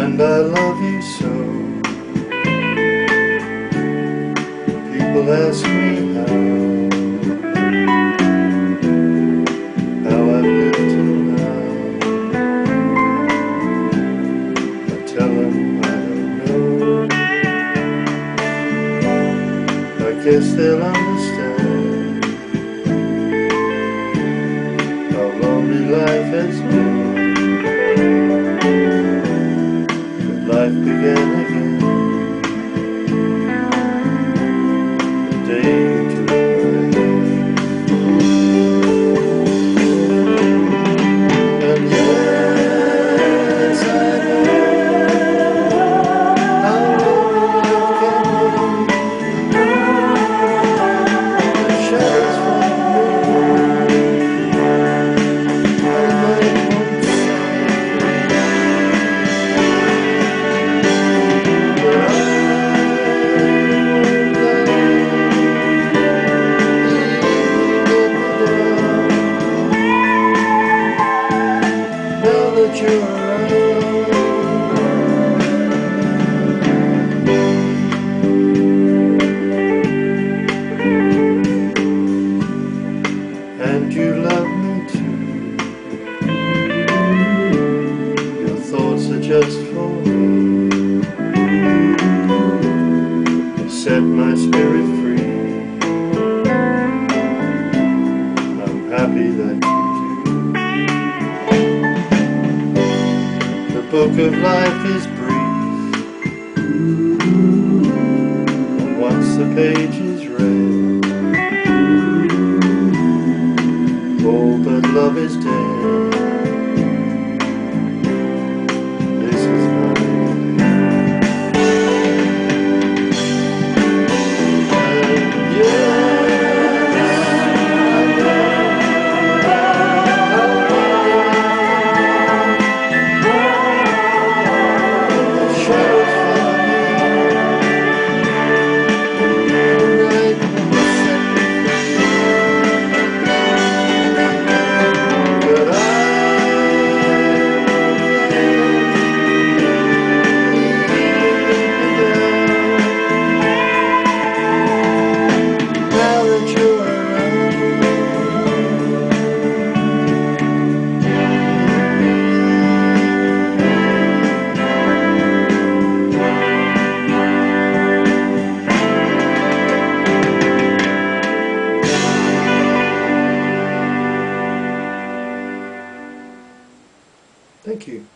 And I love you so. People ask me how I've lived till now. I tell them I don't know. I guess they'll understand how lonely life has been. Life began again the day you took my hand. And yes, I know how lonely life can be. The shadows find me, and I won't say. That you're around, and you love me too. Your thoughts are just for me. You set my spirit free. I'm happy that you do. The book of life is brief, and once the page is read, all but love is dead. This is my end. And yes, I know how shadows follow me, the night will set me free. But I now that you're around. Thank you.